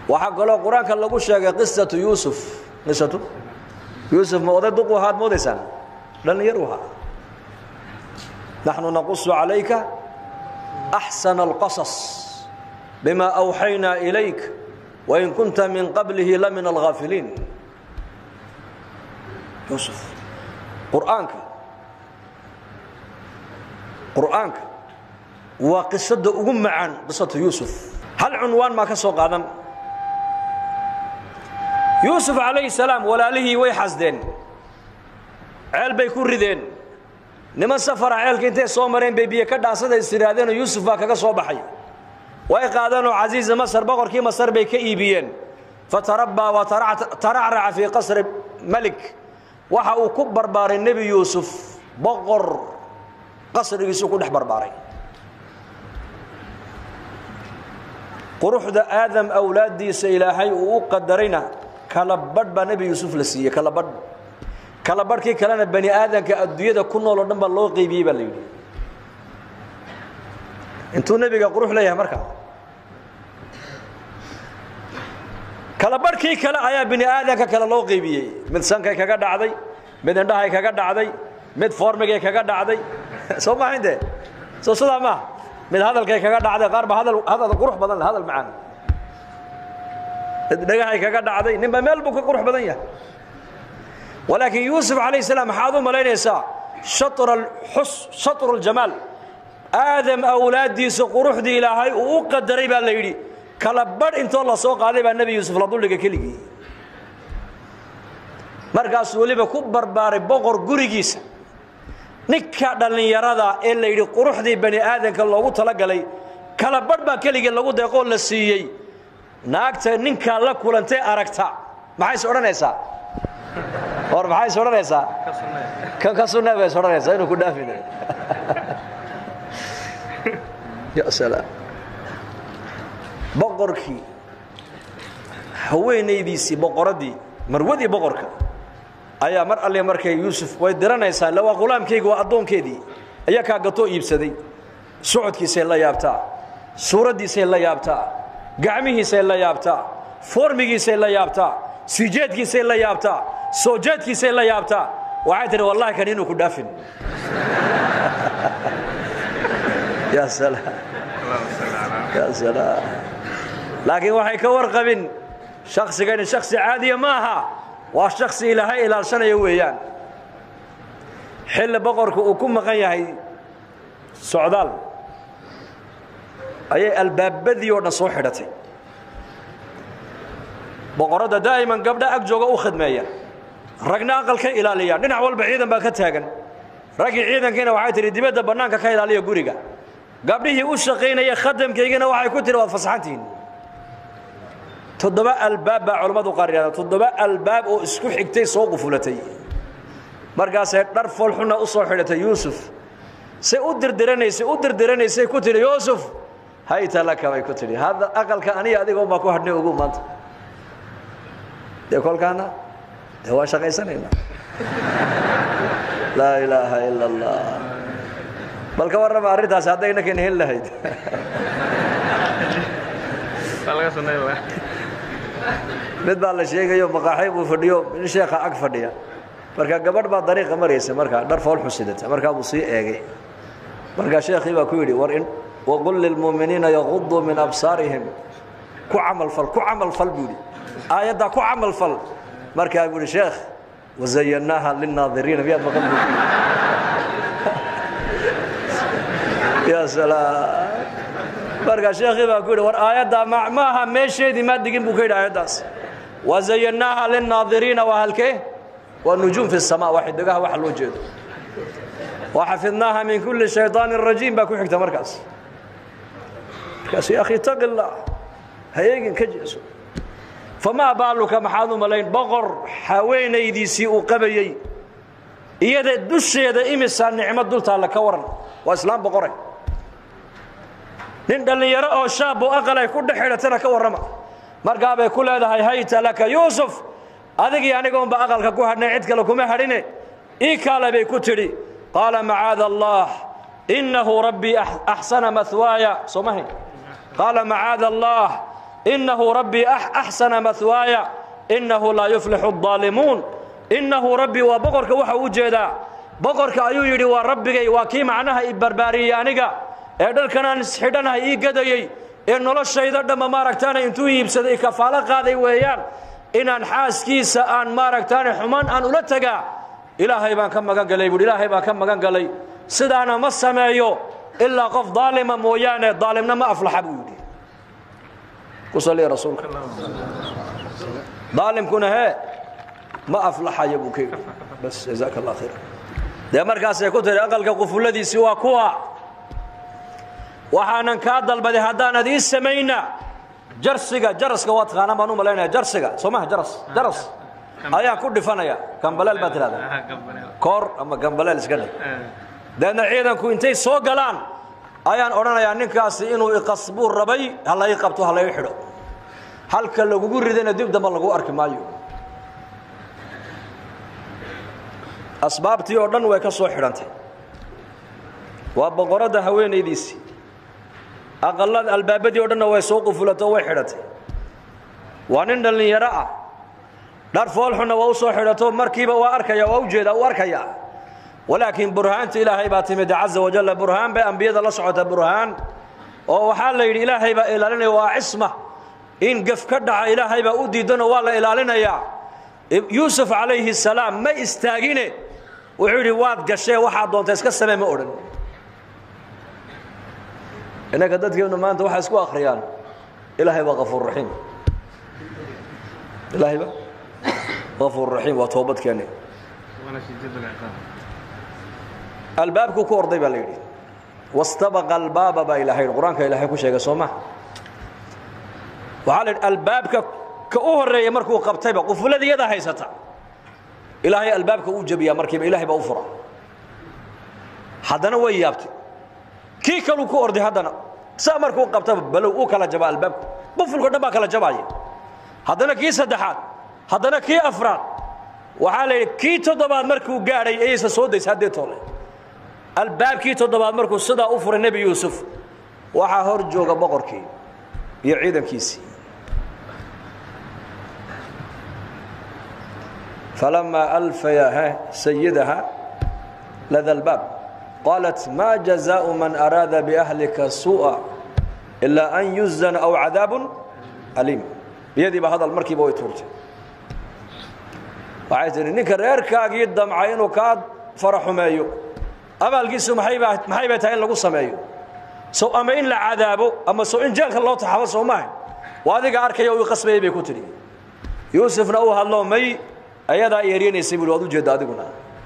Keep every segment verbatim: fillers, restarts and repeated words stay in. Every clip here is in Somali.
وحق الله القرآن كان لقول شيء قصة يوسف قصة يوسف ما وضع دقوا هاد مودسان لن يروها نحن نقص عليك أحسن القصص بما أوحينا إليك وإن كنت من قبله لمن الغافلين يوسف قرآنك قرآنك وقصة أم عن قصة يوسف هل عنوان ما كسوق هذا يوسف عليه السلام ولا له ويحسدين عيل بيكون ردين نما سفر عيل كنتي صومرين بيبي كدا صد استرادين يوسف باكا سو بخاي واي قادانو عزيز مصر بقر كي مصر بي كيبيين فتربى وترعرع في قصر ملك waxa uu ku barbaaray nabi Yusuf boqor qasrigiisu ku dhex barbaaray quruxda aadam awlaadiisa ilaahay uu qadarayna kala badh ba nabi Yusuf la siiyay kala badh kala badhkii kalena bani aadamka adduunyada ku nool oo dhan ba loo qaybiyay baa leeyahay intuu nabiga qurux leeyahay markaa kala barkii kala ayaa bini aadanka kala loo qaybiyay mid sankay kaga dhacday mid indhahay kaga dhacday mid formigay kaga dhacday soo ma hinde soo salaama mid hadalkay kaga dhacday qaar ba hadal hadal qurux badan hadal macaan dhagahay kaga dhacday ninba meel buu ka qurux badan yahay walakin yusuf alayhi salam haadu malaynaysa shatr al hus shatr al jamal aadam awlaadiisa quruxdi ilaahay uu qadaray baa la yiri kala badh intoo la soo qaaday baa nabi Yusuf la duliga keligii markaas waliba ku barbaaray boqor gurigiisa ninka dhalinyarada ee la yiri quruxdii bani aadanka loogu tala galay kala badh baa keligii lagu deeqo la siiyay naagta ninka la kulantay aragta maxay soo oranaysaa war maxay soo oranaysaa kan ka sunnah bay soo oranaysaa inuu ku dhaafin ya salaam boqorkii haweenaydiisi boqoradii marwadii boqorka ayaa mar alle markay Yusuf way diranaysaa la waa qulaamkeyga waa adoonkeedii ayaa ka gato iibsaday socodkiisa la yaabtaa suuradiisa la yaabtaa gacmihiisa la yaabtaa formigiisa la yaabtaa sijeedkiisa la yaabtaa soojeedkiisa la yaabtaa waxay tiri wallahi kan inuu ku dhaafin ya salaam ya salaam لكن waxay ka warqabin shakhsigan shakhsi caadi ma aha waa shakhsi ilaahay ilaalsanayo weeyaan xil boqorku uu ku maqan yahay socdaal ayay albaabadii oo dhan soo xidhatay boqorada daayiman gabdha ag jooga u khidmeeya ragna aqalka ilaaliya dhinac walba ciidan baa ka taagan ragii ciidankiina waxay tiri dibadda banaanka ka ilaaliya guriga gabdhihii u shaqeynaya khadamkeygina waxay ku tiri waa fasaxantiin toddoba albaab baa culimadu qariyaan toddoba albaab oo isku xigtay soo qufulatay markaas ay dhar foolxuna u soo xidhatay Yusuf say u dirdiranaysay u dirdiranaysay ku tiri Yusuf hayta laka way ku tiri hada aqalka aniga adiga oo ba ku hadhnay ugu maanta de kolkana de waa shaqaysanayna la ilaaha illa allah bal ka warrama arintaas hadayna keen hel lahayd salaga sunnah mid baa la sheegayo maqaaxay uu fadhiyo in sheekha ag fadhiya marka gabadh baa dariiqa maraysa marka dhar fool xusidata marka uu sii eegay marka sheekhi baa ku yiri war in waqul lil mu'minina yaghuddu min absarihim ku amal fal ku amal fal budi ayada ku amal fal marka uu yiri sheekh wazayyanaha lin naadirin biyad maqal ya salaam marka sheekhi baa ku yiri war aayada maaha meesheedii ma digin buu ka yiri aayadaas wazayyanaha lin naadirin wa halkee wa nujum fi samaa waxa dagaha wax loo jeedo wa hafidnaha min kulli shaytaanir rajiim baa ku xigta markaas kaasi akhi taqilla hayeen ka jeeso fama baaluka maxaadu malayn boqor haweenaydiisi uu qabayay iyada dusheeda imisa nicmo dulta la ka waran waa islaam boqoray nin dhalinyaro oo shaab oo aqalay ku dhaxeelatana ka warrama markaa bay ku leedahay hayta laka Yusuf adigi aniga oo ba aqalka ku hadnay cid kale kuma hadhine ii kala bay ku tiri qala ma'aad Allah innahu rabbi ahsana mathwaya somahi qala ma'aad Allah إنه ربي أحسن مثواي إنه لا يفلح الظالمون إنه ربي وبقرك وحا وجدا بقرك أيو يدي وربي وكي معناها إبرباريانيغا إدل كان سحدنها إي قديي إن نولش إذا دم ماركتانا إنتو يبسدي كفالة قاضي ويان إن أنحاس كيسا أن ماركتانا حمان أن أولتقا إلهي بان كم مغان قلي بود إلهي بان كم مغان قلي سدانا ما سمايو إلا قف ظالما مويانا ظالمنا ما أفلح بودي قصلي رسولك ظالم كنا هي ما أفلح يبوكي بس جزاك الله خير ده مركز يكون أقل قفل الذي سوى كوا وحنا كادل بدي هدانا دي سمينا جرسجا جرسجا واتخانا ما نوم لنا جرسجا سماه جرس جرس أيا كل فنايا كم بلال باتل هذا كور أما كم بلال إسكندر ده نعيدا كوينتي سوقلان أيا أورانا يعني كاس إنه يقصبور ربي هلا يقبطوا هلا يحرق هل كل جور ردنا دب دم الله جوارك مايو أسباب تيوردن ويكسو حرنتي وبقرده هوين يديسي أقل الباب دي ودنا ويسوق فلته وحرته وانن اللي يرى دار فولحنا ووسو حرته مركبه واركيا ووجد واركيا ولكن برهان إلهي باتمد عز وجل برهان بأنبياء الله سبحانه برهان وحال يدي إلهي با إلالنا وعصمه إن قف كدع إلهي با أديدنا والله إلالنا يا يوسف عليه السلام ما استاغينه وحوري واد قشي واحد دونت اسك سمي ما أورن إنك دتك إنه ما أنت واحد اسكو آخريان إلهي با غفور رحيم إلهي با غفور رحيم وتوبتك يعني وانا شديد العقاب الباب كو كوردي باليدي واستبق الباب با إلهي القرآن كإلهي كو شيغا سوما وحال الباب كأو هرية مركو قبطيبا قفلدي يدا هيستا إلهي الباب كأو جبيا مركب إلهي بأوفرا حدنا ويابتي كي كلو كو أردي حدنا سا مركو قبطيبا بلو أو كلا جبا الباب بفل كو نبا كلا جباي حدنا كي سدحات حدنا كي أفراد وحال كي تضباد مركو قاري إيسا سوديس هدي طولي الباب كي تضباد مركو صدا أوفر النبي يوسف وحا هرجوغا بقركي يعيدا كيسي فلما ألفيها سيدها لدى الباب قالت ما جزاء من أراد بأهلك سوءا إلا أن يزن أو عذاب أليم بيدي بهذا المركب ويتورت وعايزين إنك ريركا جدا معين وكاد فرح مايو أما القيس محيبة محيبة هين لقصة مايو سو أما إن لعذابه أما سو إن جاك الله تحفظه معه وهذا قارك يوي قصبه بيكوتري يوسف نوها الله مي أيضا يرين يسيب الوضوء جداد قلنا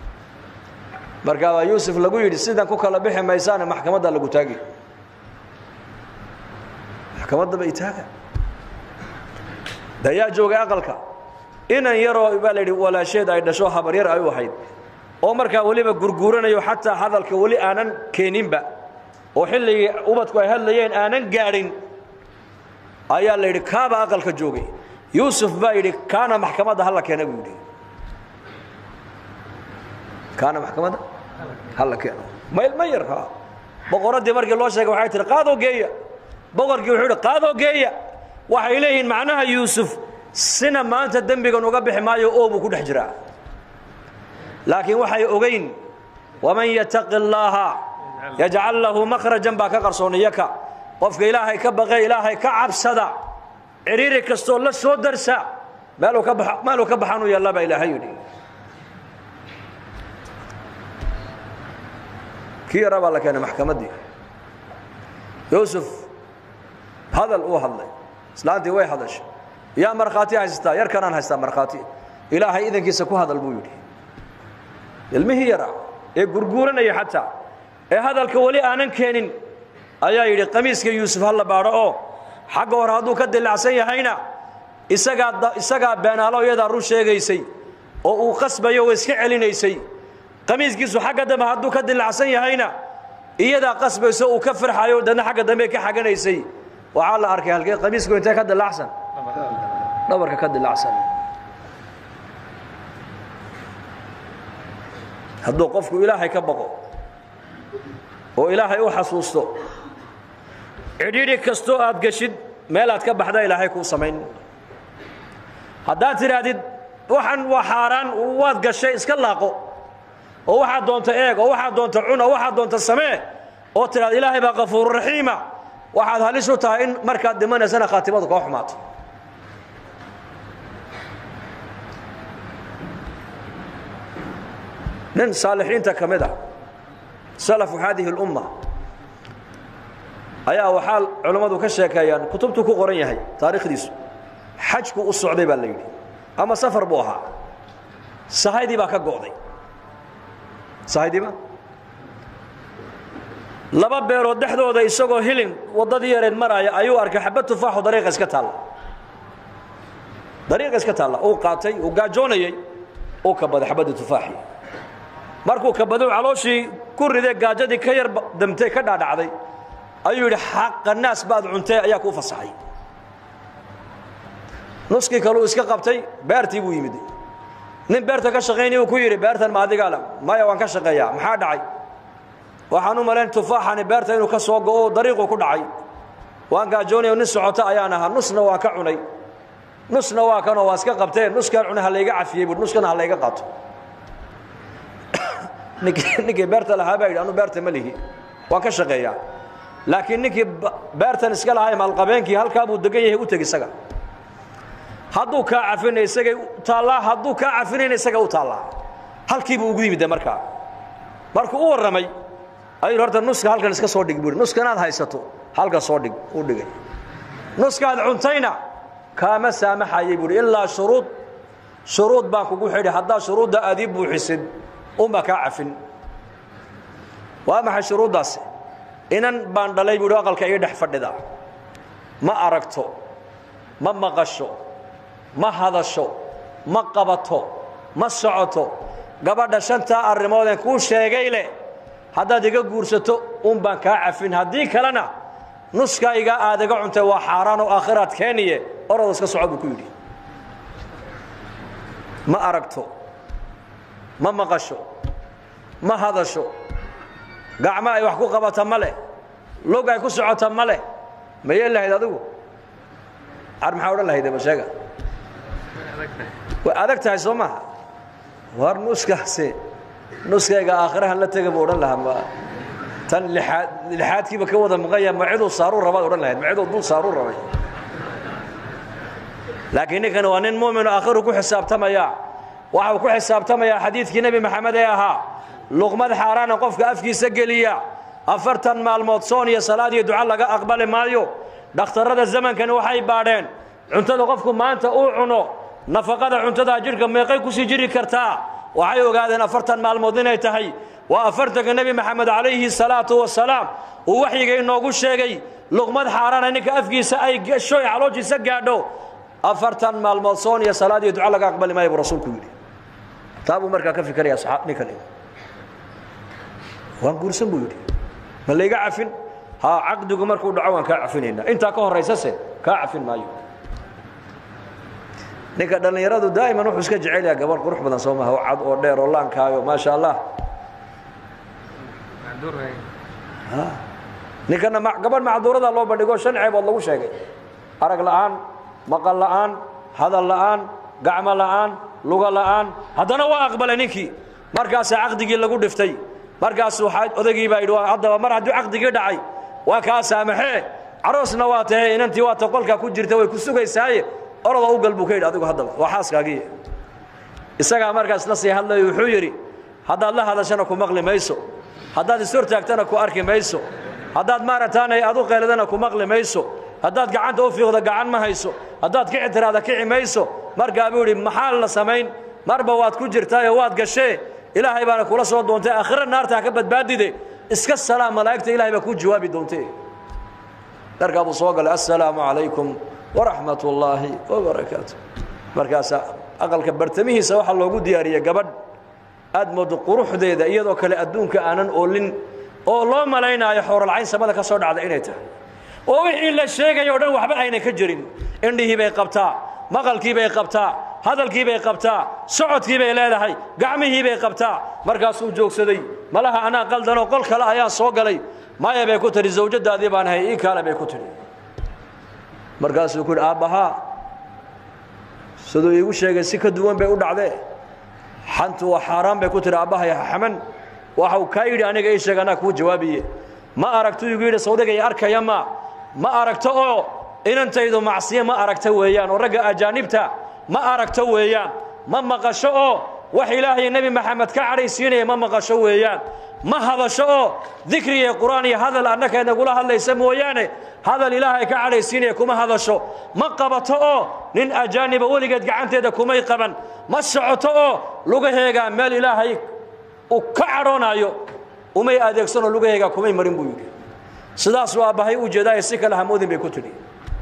مركب يوسف لقوا يدي سيدنا كوكا لبيح ميسان محكمة ده لقوا تاجي محكمة ده بيتاجا ده يا جوج أقلك إن يرى بالي ولا شيء ده يدشوا حبرير أي واحد أو مركب ولي بجرجورنا يو حتى هذا الكولي أنا كينين بقى وحلي أوبتكو هالليين أنا قارن أيا اللي ركاب أقلك جوجي يوسف بايدي كان محكمة ده هلا كان يقولي كان محكمة ده هلا كان ما ما يرها بقرة دي مركي الله شيء وحيت قاضوا جيا بقر كي وحيد قاضوا جيا وحيلين معناها يوسف سنة ما أنت الدم بيجون وقبح ما يؤوب وكل حجرة لكن وحي أوجين ومن يتق الله يجعل له مخرجا باك قرصونيك قف إلهي كبغي إلهي كعب صدى عريري كستو لا سو درسا مالو كبح مالو كبحانو يلا با إلهي يدي كي ربا لك أنا محكمة دي يوسف هذا الأوه الله سلانتي وي هذاش يا مرخاتي هستا يركنان هستا مرخاتي إلهي إذا كيسكو هذا البيودي المهي يرى إيه غرغورنا حتى إيه هذا الكولي أنا كينين أيا يدي قميص يوسف هلا بارو حق ورادو كدلعسن يحينا isaga isaga beenaalo iyada run sheegaysay oo uu qasbayo oo iska celinaysay qamiiskiisu xagga dama haduu ka dilacsan yahayna iyada qasbayso uu ka farxayo dana xagga dambe ka xaganaysay waxa la arkay halkee qamiisku inta ka dilacsan dhabarka ka dilacsan haduu qofku ilaahay ka baqo oo ilaahay u xasuusto cidhiidhi kasto aad gashid meelaad ka baxda ilaahay kuu samayn haddaad tidhaahdid waxaan waa xaaraan waad gashay iska laaqo oo waxaad doonta eeg oo waxaad doonta cun oo waxaad doonta samee oo tidhaad ilaahay baa qafuuru raxiima waxaad halis u tahay in markaad dhimanaysana khaatimadu kaa xumaato nin saalixiinta ka mid ah salafu haadihi اlumma ayaa waxaa culammadu ka sheekeeyaan kutubtu ku qoran yahay taariikhdiisu xajku u socday baa la yidhi ama safar buu ahaa sahaydii baa ka go'day sahaydiiba laba beerood dhexdooda isagoo hilin waddadii yareed maraya ayuu arkay xabad tufaaxu dariiqa iska taalla dariiqa iska taalla uu qaatay uu gaajoonayay uu kabaday xabadda tufaaxii markuu kabaduu calooshii ku riday gaajadii ka yar damtay ka dhaadhacday ayuu yidhi xaqa naas baad cuntay ayaa kuu fasaxay nuskii kaluu iska qabtay beertii buu yimid nin beerta ka shaqaynay uu ku yidhi beertan ma adigaa le maya waan ka shaqeeyaa maxaa dhacay waxaan u malayn tufaaxani beerta inuu ka soo go'o dariiquu ku dhacay waan gaajoonayo nin socota ayaan ahaa nusna waan ka cunay nusna waa kanoo waa iska qabteen nuskaan cunay ha layga cafiyey buui nuskana ha layga qaato ninkii beerta lahaa baa yidhi anu beerta ma lihi waan ka shaqeeyaa laakiin ninkii beertan iska lahaa maalqabeenkii halkaa buu degan yahay u teg isaga hadduu kaa cafinay isagay taallaa hadduu kaa cafinayna isaga u taallaa halkii buu ugu yimid markaa markuu u warramay ayuu horta nuska halkan iska soo dhig buuri nuskanaad haysato halka soo dhig u dhigay nuskaad cuntayna kaama saamaxayay buuri ilaa shuruud shuruud baan kugu xidhi haddaa shuruudda aad ii buuxisid uma kaa cafin waa maxay shuruuddaasi inan baan dhalay buuhi aqalka ii dhex fadhida ma aragto ma maqasho ma hadasho ma qabato ma socoto gabadha shantaa arrimoodeen kuu sheegay leh haddaad iga guursato un baan kaa cafin haddii kalena nuskayga aad iga cuntay waa xaaraan oo aakhiraad keeniye orada iska soco buu ku yidhi ma aragto ma maqasho ma hadasho gacmo ay wax ku qabata ma leh log ay ku socota ma leh ma yeel lahayd adigu ar maxaa odhan lahayd ma sheega way adag tahay soo maaha war nuskaasi nuskayga aakhirahan la tega buu odhan lahaa ma tan lixaad lixaadkiiba ka wada maqaya ma ciduu saaruu rabaad odhan lahayd ma ciduu dul saaruu rabay laakiin ninkan waa nin muumin oo aakhiru ku xisaabtamaya waxa uu ku xisaabtamayaa xadiidkii nebi maxamed ee ahaa luqmad xaaraana qofka afkiisa geliya afartan maalmood soon iyo salaad iyo duca laga aqbali maayo dhakhtarrada zamankani waxay baadheen cuntada qofku maanta uu cuno nafaqada cuntada jidhka meeqay ku sii jiri kartaa waxay ogaadeen afartan maalmood inay tahay waa afartanka nebi maxamed calayhi salaatu wasalaam uu waxyiga inoogu sheegay luqmad xaaraana ninka afkiisa ay gasho ee calooshiisa gaadho afartan maalmood soon iyo salaad iyo duca laga aqbali maayo buu rasuulku yidhi taabuu markaa ka fikiraya saxaab ninkan waan guursan buu yidhi ma layga cafin haa caqdigu markuu dhaco waan kaa cafinaynaa intaa ka horraysase kaa cafin maayo ninka dhallinyaradu daa'iman wuxuu iska jecel yahay gabar qurux badan soo maaha oo cad oo dheer oo laankaayo maasha allah ninkana gabadh macduurada loo bandhigo shan ceebood lagu sheegay arag la'aan maqal la'aan hadal la'aan gacmo la'aan luga la'aan haddana waa aqbalay ninkii markaasaa caqdigii lagu dhiftay markaasuu odagii baa yidhi haddaba mar hadduu caqdigii dhacay waa kaa saamaxee caroosna waa tahay inantii waa ta qolkaa ku jirta way ku sugaysaaye oroda u gal buu ka yidhi adigu haddaba waa xaaskaagii isagaa markaas la sii hadlayo wuxuu yidhi haddaad la hadashana ku maqli mayso haddaad ishortaagtana ku arki mayso haddaad maarataanay adu qeeladana ku maqli mayso haddaad gacanta u fiiqdo gacan ma hayso haddaad kici tiraada kici mayso markaa buu yidhi maxaa la samayn marba waad ku jirtaayoo waad gashee ilaahay baana kula soo doontay aakhira naarta ha ka badbaadide iska salaam malaa'igta ilaahay baa kuu jawaabi doontee darkaa buu soo galay assalaamu calaykum waraxmat ullaahi wabarakaatu markaasaa aqalka bartamihiisa waxaa loogu diyaariyey gabadh aad moodo quruxdeeda iyadoo kale adduunka aanan oolin oo loo malaynaayo xooralcayn samada ka soo dhacda inay tahay oo wixii la sheegayo o dhan waxba aynan ka jirin indhihii bay qabtaa maqalkii bay qabtaa hadalkii bay qabtaa socodkii bay leedahay gacmihii bay qabtaa markaasuu joogsaday malaha anaa qaldanoo qol kale ayaa soo galay maya bay ku tidhi zawjadaadii baan ahay ii kaale bay ku tidhi markaasuu ku yidhi aabbahaa siduu iigu sheegay si ka duwan bay u dhacdee xantu waa xaaraan bay ku tiri aabbahay xaman waxa uu kaa yidhi aniga ii sheeg anaa kuu jawaabiye ma aragto igu yidhi sawdigay arkaya ma ma aragto oo inantaydu macsiye ma aragto weeyaan oo ragga ajaanibta ma aragto weeyaan ma maqasho oo wax ilaahay nabi maxamed ka cadhaysiinaya ma maqasho weeyaan ma hadasho oo dikri iyo quraan iyo hadal annaka inagula hadlaysa mooyaane hadal ilaahay ka cadhaysiinaya kuma hadasho ma qabato oo nin ajaaniba weligeed gacanteeda kumay qaban ma socoto oo lugaheega meel ilaahay uu ka cadhoonayo umay adeegsanoo lugaheega kumay marin buu yidhi sidaasuu aabbahay u jeedaaye si kale hamoodin bay ku tidhi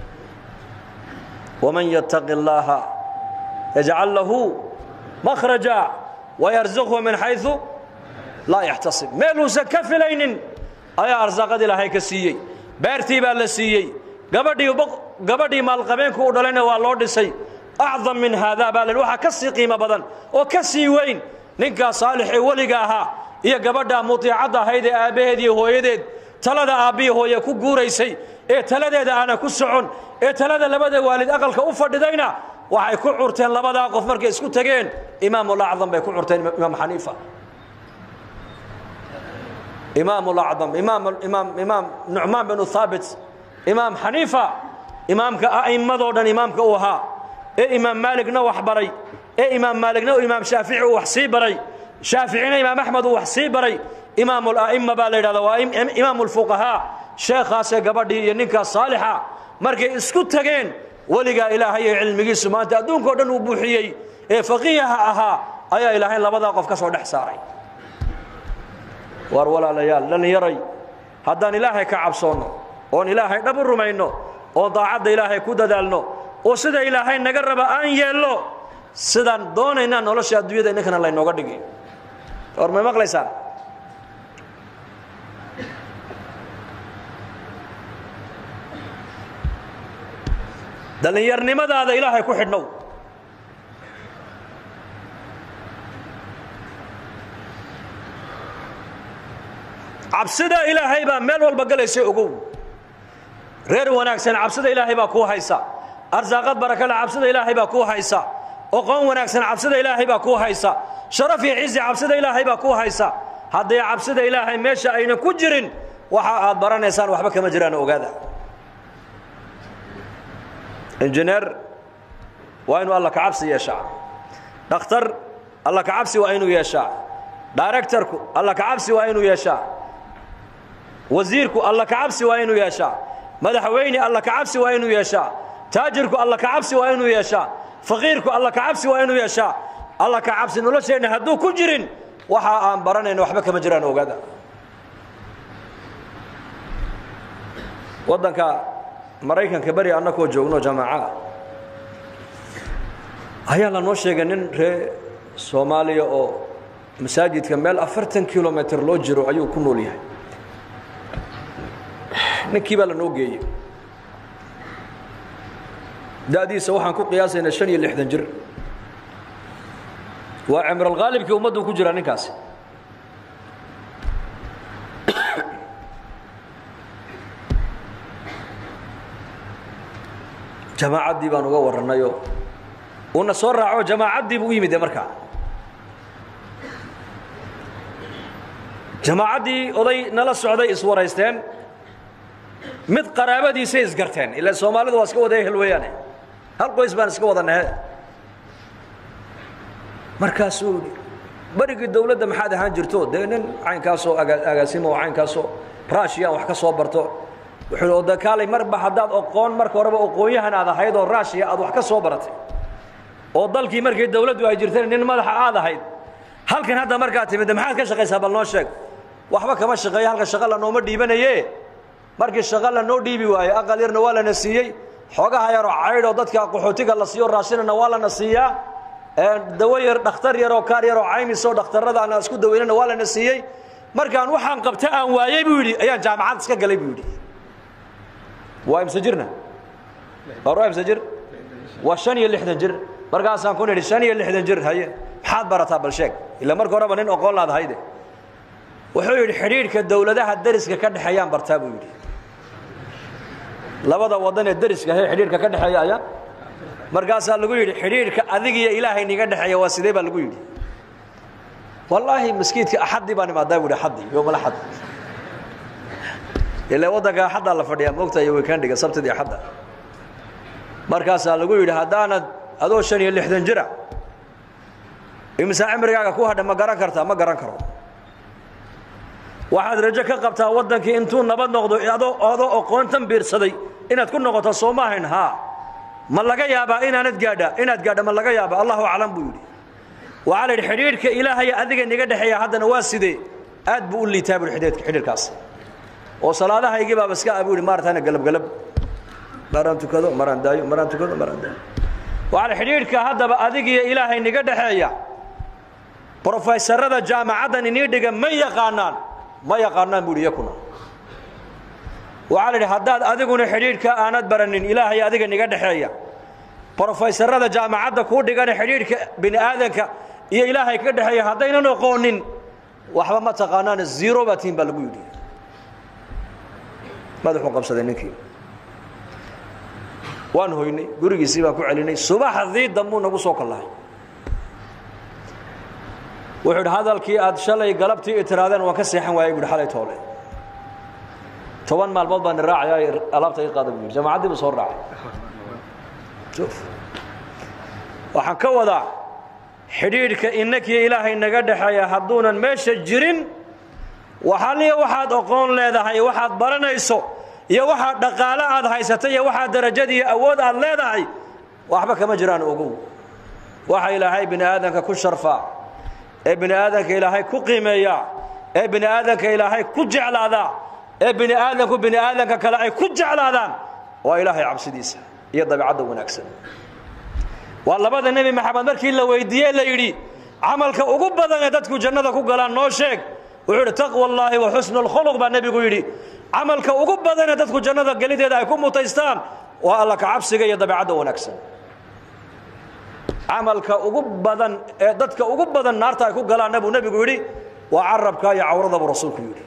waman yattaqi allaaha yajcal lahu makhraja wayarzuqhu min xaysu laa yaxtasib meeluusan ka filaynin ayaa arsaaqad ilaahay ka siiyey beertii baa la siiyey gabadhii gabadhii maalqabeenku u dhalayna waa loo dhisay acdam min haadaa baa la waxaa ka sii qiimo badan oo ka sii weyn ninkaa saalix ee weliga ahaa iyo gabadha mutiicadda ahayd ee aabbaheed iyo hooyadeed talada aabbihi hooye ku guuraysay ee taladeeda aana ku socon ee talada labada waalid aqalka u fadhidayna waxay ku curteen labadaa qof markay isku tageen imaamul acdam bay ku curteen imaam xaniifa imaamul acdam imaam imaam imaam nucmaan binu thaabit imaam xaniifa imaamka a'immadoo dhan imaamka uu ahaa ee imaam maaligna wax baray ee imaam maaligna imaam shaafici uu wax sii baray shaaficina imaam axmed uu wax sii baray imaamul a'imma baa la yidhahdaa waa imaamul fuqahaa sheekhaasee gabadhii iyo ninkaas saalixa markay isku tageen weligaa ilaahay ee cilmigiisu maanta adduunkao dhan uu buuxiyey ee faqiiha ahaa ayaa ilaahay labadaa qof ka soo dhex saaray war walaalayaal dhallinyaray haddaan ilaahay ka cabsoonno oon ilaahay dhab u rumayno oon daacadda ilaahay ku dadaalno oo sida ilaahay naga raba aan yeelno sidaan doonaynaa nolosha adduunyada inninkana laynooga dhigi war may maqlaysaan dhallinyarnimadaada ilaahay ku xidhnow cabsida ilaahay baa meel walba galaysa ogow reer wanaagsan cabsida ilaahay baa kuu haysa arsaaqad barakale cabsida ilaahay baa kuu haysa oqoon wanaagsan cabsida ilaahay baa kuu haysa sharaf iyo cizi cabsida ilaahay baa kuu haysa hadday cabsida ilaahay meesha ayna ku jirin waxa aad baranaysaan waxba kama jiraan ogaada injineer waa inuu alla ka cabsi yeeshaa dhakhtar alla ka cabsi waa inuu yeeshaa directorku alla ka cabsi waa inuu yeeshaa wasiirku alla ka cabsi waa inuu yeeshaa madaxweyne alla ka cabsi waa inuu yeeshaa taajirku alla ka cabsi waa inuu yeeshaa faqiirku alla ka cabsi waa inuu yeeshaa alla ka cabsi nolosheenna hadduu ku jirin waxa aan baranayno waxba kama jiraan ogaada waddanka maraykanka beri annakoo joogno jamaaca ayaa lanoo sheegay nin reer soomaaliya oo masaajidka meel afartan kilomitr loo jiro ayuu ku nool yahay ninkii baa lanoo geeyey da'diisa waxaan ku qiyaasaynaa shan iyo lixdan jir waa cimralghaalibkii ummaddu ku jira ninkaasi jamaacaddii baan uga warrannayoo uuna soo raaco jamaacaddii buu u yimid ee markaa jamaacaddii oday nala socday iswaraysteen mid qaraabadiisay isgarteen ilaa soomaalidu waa iska wada ehel weeyaane hal qoys baan iska wada nahe markaasuu yidhi berigii dawladda maxaad ahaan jirto dee nin caynkaasoo agaasimo oo caynkaasoo raashiyaan wax ka soo barto wuxuu oo dakaalay marba haddaad oqoon marka horeba oqoonyahan aad ahayd oo raashiya aad wax ka soo baratay oo dalkii markii dawladdu ay jirteen nin madaxa aad ahayd halkan hadda markaad timid maxaad ka shaqaysaa bal noo sheeg waxba kama shaqeeyo halka shaqo la nooma dhiibanaye markii shaqo la noo dhiibi waayo aqal yarna waa lana siiyey xoogaha yaroo caydhoo dadka qaxootiga la siiyo raashinana waa lana siiyaa dawo yar dhakhtar yaroo kaar yaroo caymisoo dhakhtarrada aan isku daweynana waa lana siiyey markaan waxaan qabta aan waayey buu yidhi ayaan jaamacad iska galay buu yidhi waa imse jirna waa imse jir waa shan iyo lixdan jir markaasaan ku nidhi shan iyo lixdan jir haye maxaad barataa bal sheeg ila marka horeba nin oqoon laad hayde wuxuu yidhi xidhiidhka dawladaha dariska ka dhexeeyaan bartaa buu yidhi labada wadan ee dariska ah xiriirka ka dhaxeeya ayaa markaas lagu yiri xiriirka adiga iyo Ilaahay niga dhaxeeya waa sidee baa lagu yiri wallahi masjidka ahadi baan imaada wada ahadi yoom al-ahad ilaa wadaga ahada la fadhiya moogta iyo weekendiga sabtida ahada markaas lagu yiri hadaanad adoo shan iyo lixdan jira imisa cimrigaaga ku hadha ma garan kartaa ma garan karo waxaad rajo ka qabtaa wadankii intuu nabad noqdo adoo adoo aqoontan biirsaday inaad ku noqoto Soomaaliya ha ma laga yaabaa inaanad gaadha inaad gaadha ma laga yaabaa Allahu a'lam buu yiri وعلى الحريرك إلهي أذيك نجد حيا هذا نواسدي أدب اللي تابر حديد حديد كاس وصلاة هاي يجيبها بس كأبوي مرة ثانية قلب قلب مرة تكذا مرة دايو مرة تكذا مرة دايو وعلى الحريرك هذا أذيك إلهي نجد حيا بروفيسور هذا جامعة عدن نيدك ما يقانن ما يقانن بودي يكونه وعلى الحداد أذيك الحريرك أنا برنين إلهي أذيك نجد حيا بروفيسور هذا جامعة عدن كودي كان حريرك بني آذنك يا إلهي كده هي هذين نقولين وحبا ما تقانان الزيرو باتين بالقيودي ماذا حكم صدقنيك وان هويني قريق سيبا كو عليني صباح ذي دمو نقو سوق الله وحد هذا الكي اد شلي قلبتي اترادين وكسيحن واي يقول حالي تولي طبعا مع البلبان الراعي الابتي قادم جماعه دي بصور راعي شوف waxaan ka wada xiriirka innaka Ilaahay naga dhaxaya haduunan meesha jirin waxaaliya waxaad aqoon leedahay waxaad baranayso iyo waxa dhaqaale aad haysatay iyo waxa darajadii awood aad leedahay waxba kama jiraan ogow waxa Ilaahay bini aadanka ku sharfa ee bini aadanka Ilaahay ku qiimeeya ee bini aadanka Ilaahay ku jeclaada ee bini aadanku bini aadanka kale ay ku jeclaadaan waa Ilaahay cabsidiisa iyo dabiicada wanaagsan والله النبي محمد مركي لا ويديه لا يري عملك ugu badan ee dadku jannada ku galaan noo sheeg wuxuu taqwa Allah wa husnul khuluq ba nabigu yiri amalka ugu badan ee dadku jannada galideeda ay ku mutaystaan waa Allah ka cabsiga iyo dabiicada wanaagsan amalka ugu badan ee dadka ugu badan naarta ay ku galaan nabigu yiri waa arabka iyo awrada rasuulku yiri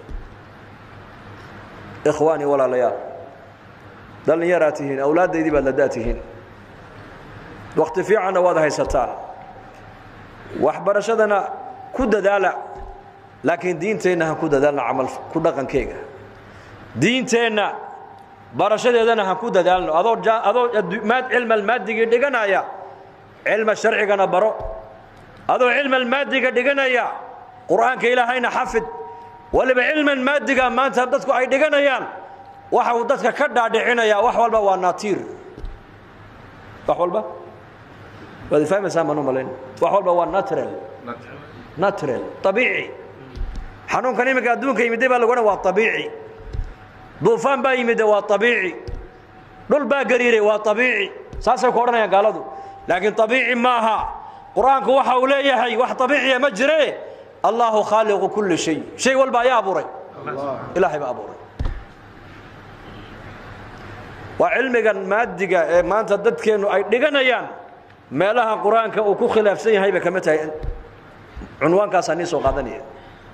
ikhwani wala layaal dhallinyaratihiin awlaadaydii baad la daatihiin وقت في عنا واضح يستان وحبرشدنا كود دالة لكن دين تينا كود دالة عمل كود قن كيجا دين تينا برشدنا كود دالة أذو جا أذو ماد علم المادة دجنا يا علم الشرع جنا برو أذو علم المادة دجنا يا قرآن كإله هنا حفظ ولا بعلم المادة ما أنت بدك أي دجنا يا وحودتك كذا دعنا يا وحول بوا ناطير وحول بوا هذا فاهم سامانو مالين وحول بوا ناترال ناترال طبيعي حنون كان يمك ادون كيمدي با لغنا وا طبيعي دوفان با يمد وا طبيعي دول با غريره وا طبيعي ساسا كورنيا قالدو لكن طبيعي ماها قرانك waxa uu leeyahay wax طبيعي ma jire الله خالق كل شيء شيء walba ya abuuray ilaahay ba abuuray wa cilmigan maadiga ee maanta dadkeenu ay dhiganayaan meelaha quraanka uu ku khilaafsan yahay ba kama tahay cinwaankaas aan soo qaadanaya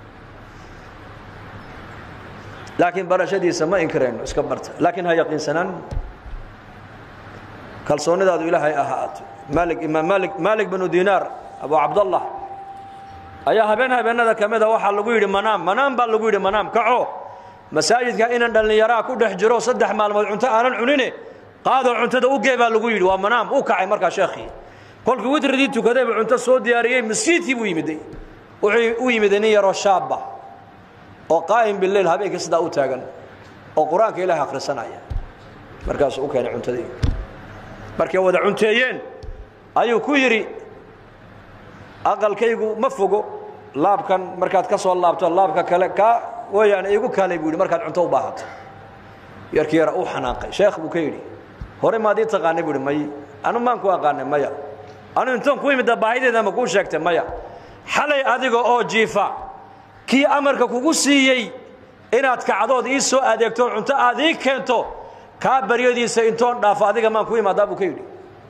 laakiin barashadiisa ma inkareyno iska barta laakiin ha yaqiinsanaan kalsoonidaadu ilaahay ahaato malik imam malik malik bin dinar abu abdullah ayaa habeen habeenada kamida waxa lagu yiri manaam manaam baa lagu yiri manaam kaco masaajidka inaan dhalinyaro ku dhex jiro saddex maalmood cunto aanan cunine qaado cuntada u geebaa lagu yiri waa manaam uu kacay marka sheekhi kolku widridii tukaday cunto soo diyaariyay masjidkii buu yimiday wuxuu u yimiday nin yaro shaaba oo qaa'im billayl habeenkii sida u taagan oo quraanka ilaahay akhrisanaya markaas uu keenay cuntadii markay wada cunteeyeen ayuu ku yiri aqalkaygu ma fogo laabkan markaad ka soo laabto laabka kale ka wayaan igu kaalay buu markaad cunto u baahato yarkii yara uu xanaaqay sheekh buu ka yiri hore ma diid taqaanay buu may anu maan ku aqaanay maya anu intaan ku yimid baahideeda ma ku sheegtay maya xalay adiga oo jiifa kii amarka kugu siiyay inaad kacdood ii soo adeegto cunto aad ii keento ka bariyadiisa intoon dhaaf adiga maan ku imaada buu ka yiri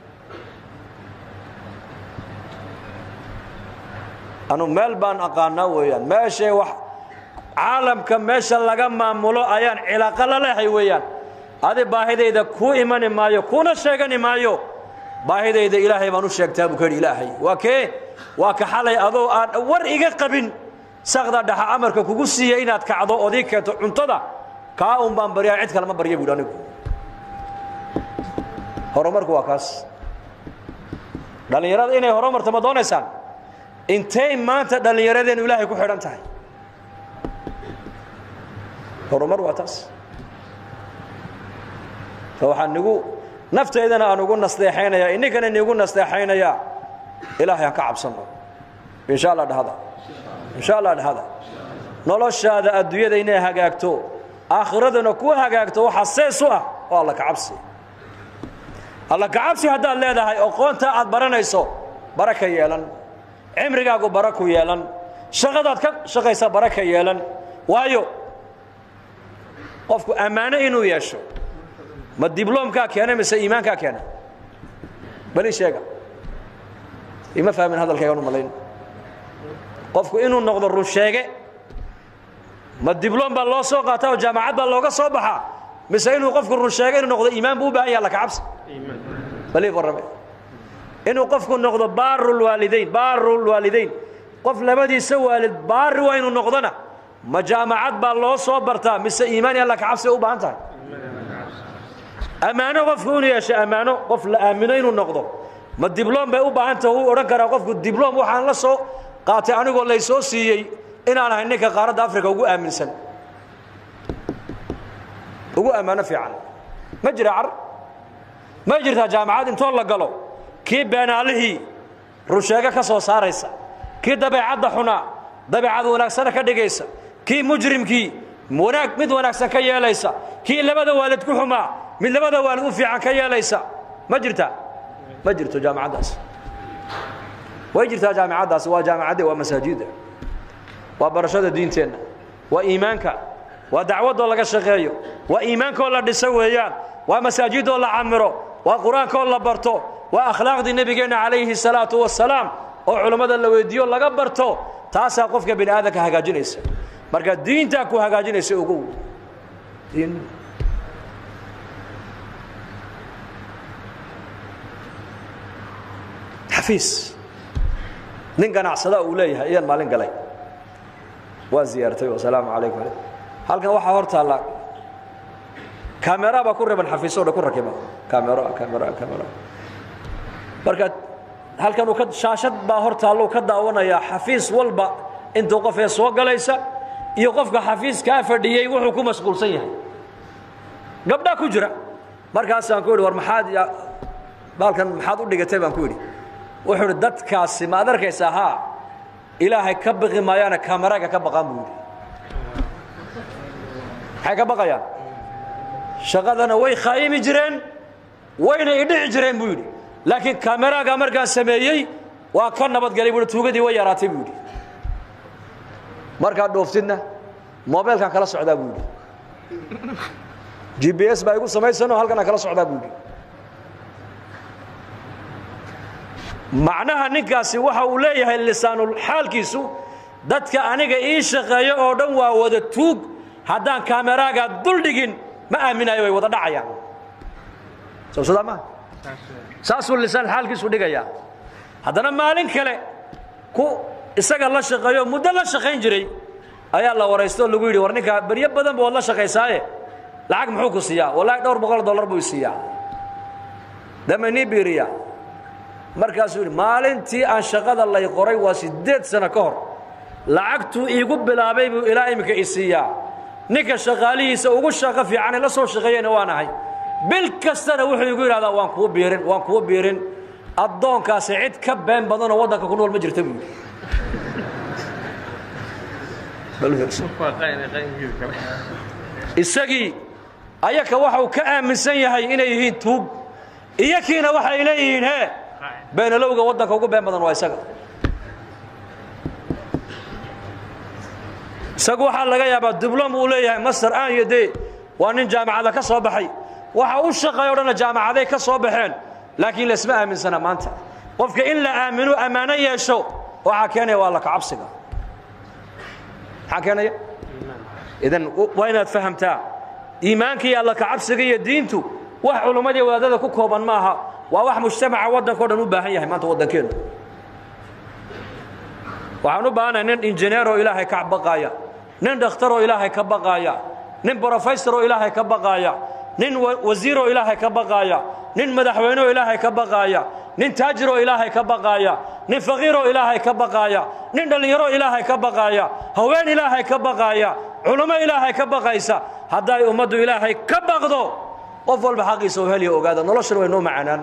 anu meel baan aqaana weeyaan meesha wax caalamka meesha laga maamulo ayaan cilaaqo la leeyahay weeyaan adi baahidayda ku iman maayo kuna sheegan maayo baahidayda ilaahay baan u sheegtaa buu kari ilaahay waa kee waa ka xalay adoo aan war iga qabin saqda dhaxa amarka kugu siiyay inaad kacdo odii keento cuntada ka uun baan bariyaa cid kale ma bariyo buu anigu horumarku waa kaas dhalinyarada inay horumarto ma doonaysaan intay maanta dhalinyaradeen ilaahay ku xidhan tahay horumar waa taas waxaan nagu nafteedana aan ugu nasteexaynaya inagana nagu nasteexaynaya ilaahay aan ka cabsano insha Allah dhahada insha Allah dhahada noloshaada adduunyada inay hagaagto aakhiradana ku hagaagto waxa seeso ah oo Allah ka cabsi Allah ka cabsi hadaa leedahay aqoonta aad baranayso baraka yeelan cimrigaagu barako yeelan shaqadaad ka shaqaysa baraka yeelan waayo qofku amaano inuu yeesho ma diblomka keenay mise iimaanka keenay bali sheega ima fahmin hadalkayga anu malayn qofku inuu noqdo run sheege ma diblom baa loo soo qaataa oo jaamacad baa looga soo baxaa mise inuu qofku run sheege inuu noqdo iimaan buu u baahan yahay la ka cabsi iimaan bali warame inuu qofku noqdo baarul waalidayn baarul waalidayn qof labadiisa waalid baar waa inuu noqdona ma jaamacad baa loo soo bartaa mise iimaan iyo la ka cabsi u baahan tahay amaano qofku inuu yeesho amaano qof la aamino inuu noqdo ma diblom bay u baahan tahay uu oran karaa qofku diblom waxaan la soo qaatay anigoo la soo siiyay inaan ahay ninka qaaradda Afrika ugu aaminsan ugu amaano fiican ma jira ar ma jirta jaamacad intoo la galo kii beenaalihii rusheega ka soo saaraysa kii dabeecadda xuna dabeecad wanaagsan ka dhigaysa kii mujrimkii wanaag mid wanaagsan ka yeelaysa kii labada waalid ku xumaa mid labada waalid u fiican ka yeelaysa ma jirta ma jirto jaamacadaas way jirta jaamacadaas waa jaamacada waa masaajida waa barashada diinteena waa iimaanka waa dacwada laga shaqeeyo waa iimaanka la dhiso weeyaan waa masaajida la camiro waa quraanka la barto waa akhlaaqdi nabigeena calayhi salaatu wassalaam oo culimada la weydiyo laga barto taasa qofka bini aadamka hagaajinaysa marka diinta ku hagaajinaysa ugu diin xafiis nin ganacsada uu leeyahay ayaan maalin galay waa ziyaartay wa salaamu calaykum halkan waxa hortaala kamera ba ku reeban xafiisooda ku rakiba kamera kamera kamera marka halkan uu ka shaashad ba hortaalo ka daawanaya xafiis walba intuu qof ee soo galaysa iyo qofka xafiiska fadhiyay wuxuu ku mashquulsan yahay gabdha ku jira markaas aan ku yiri war maxaad balkan maxaad u dhigatay baan ku yiri wuxuu dadkaasi ma adarkaysa ha ilaahay ka baqi maayana kameraga ka baqan buu yiri hay ka baqayaan shaqadana way khaayimi jireen wayna idhici jireen buu yiri laakiin kameraga markaan sameeyay waa ka nabad galay buu tuugadii way yaraatay buu yiri marka dhooftidna mobilkan kala socdaa buu yiri G P S baa igu sameeysan halkan kala socdaa buu yiri macnaha ninkaasi waxa uu leeyahay lisaanul xaalkiisu dadka aniga ii shaqeeyo oo dhan waa wada tuug haddaan kameraga dul dhigin ma aaminayo way wada dhacayaan soo salaama saasuu lisaan xaalkiisu dhigaya haddana maalin kale ku isaga la shaqeeyo muddo la shaqeyn jiray ayaa la waraysto lagu yiri war ninka bariyo badan boo la shaqeysaaye lacag muxuu ku siiyaa wallahi dhowr boqol dollar buu siiyaa damani biriya markaas uu maalintii aan shaqada la qoray waa sideed sano ka hor lacagtu iigu bilaabay buu ilaa imika isiiyaa ninka shaqaalihiisa ugu shaqo fiican la soo shaqeeyana waan ahay bil kastana wuxuu igu yiraahdaa waan ku biirin waan ku biirin adoonkaas cid ka been badan oo wadanka ku nool ma jirto buu isagii ayaka waxa uu ka aaminsan yahay inay yihiin tuug iyakiina waxa ay leeyihiin he beenalowga wadanka ugu been badan waa isaga isagu waxa laga yaabaa diblom uu leeyahay master aan yade waa nin jaamacada ka soo baxay waxa uu shaqeeyo dhan jaamacaday ka soo baxeen laakiin la isma aaminsana maanta qofka in la aamino amaano yeesho waxa keenay waa la ka cabsiga waxa keenay idan waa inaad fahamtaa iimaankii alla ka cabsiga iyo diintu wax culumadii wadaadada ku kooban maaha waa wax mujtamaca wadanka oo dhan u baahan yahay maanta wadankeenu waxaan u baahanahay nin injineer oo ilaahay ka baqaya nin dhakhtar oo ilaahay ka baqaya nin professor oo ilaahay ka baqaya nin wasiir oo ilaahay ka baqaya nin madaxweyne oo ilaahay ka baqaya nin taajir oo ilaahay ka baqaya nin faqiir oo ilaahay ka baqaya nin dhalinyaro ilaahay ka baqaya haween ilaahay ka baqaya culimo ilaahay ka baqaysa haday ummadu ilaahay ka baqdo qof walba xaqiisa oo heliyo ogaada nolosha way noo macanaan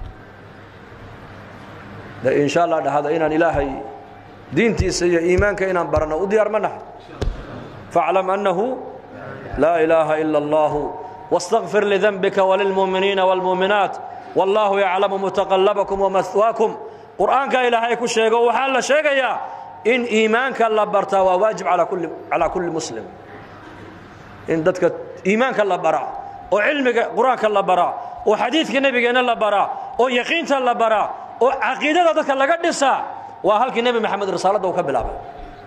la insha Allah dhahada inaan ilaahay diintiisa iyo iimaanka inaan barano u diyaar manahay fa'lam annahu la ilaha illa Allah واستغفر لذنبك وللمؤمنين والمؤمنات والله يعلم متقلبكم ومثواكم قرآنك إلهي كشيغو وحال شيغيا إن إيمانك الله برتا وواجب على كل على كل مسلم إن دتك إيمانك الله برا وعلمك قرآنك الله برا وحديثك النبي الله برا ويقينك الله برا وعقيدة دتك الله قدسا وهلك النبي محمد رسالته وكبل أبا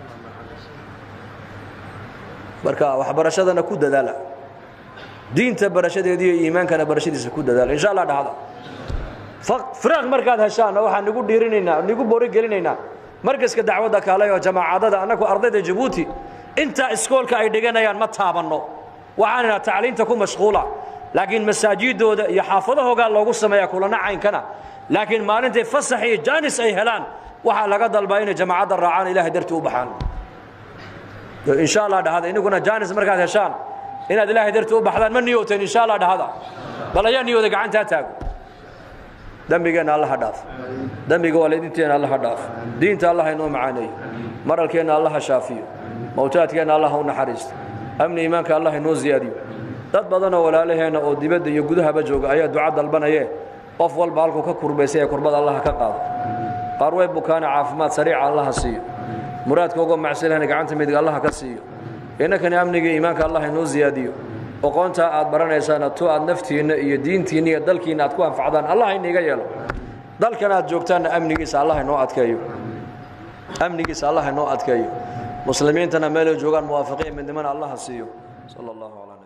بركة وحبرشدنا كود دالا diinta barashadeeda iyo iimaankana barashadiisa ku dadaal insha Allah dhahada firaaq markaad heshaan waxaan nagu dhiirinaynaa nagu boori gelinaynaa markaska dacwada kaalay oo jamaacadada anagu ardayda Djibouti inta iskoolka ay dhiganayaan ma taabano waxaana tacliinta ku mashquula laakiin masaajidooda iyo xaafadahooga loogu sameeyaa kulana caynkana laakiin maalintii fasax iyo jaanis ay helaan waxa laga dalbaa in jamaacada raacaan ilaahay dartii u baxaan insha Allah dhahada inaguna jaanis markaad heshaan inaad ilaahay dartii u baxdaan ma niyooteen insha Allah dhahada bal ayaa niyooda gacanta taago dambigeena Allah dhaaf dambiga waalidinteena Allah dhaaf diinta Allah inoo macaanay maralkeena Allah shaafiyo mawtaadkeena Allah u naxariisto amni iimaanka Allah inoo ziyaadiyo dad badan oo walaalaheena oo dibadda iyo gudahaba jooga ayaa duca dalbanaya qof walba halku ka kurbaysay kurbada Allah ka qaado qaar way bukaana caafimaad sariic Allah siiyo muraadka uga macsalahna gacanta midig Allah ka siiyo إنك نأمنك إيمانك الله إنه زياديو وقونتا أد برنا إنسان تو أد نفتينا يدينتيني دلكينا أتكون فعدان الله إني جايله دلكنا جوكتان أمنك إس الله إنه أتكيو أمنك إس الله إنه أتكيو مسلمين تنا ملو جوكان موافقين من دمان الله سيو صلى الله عليه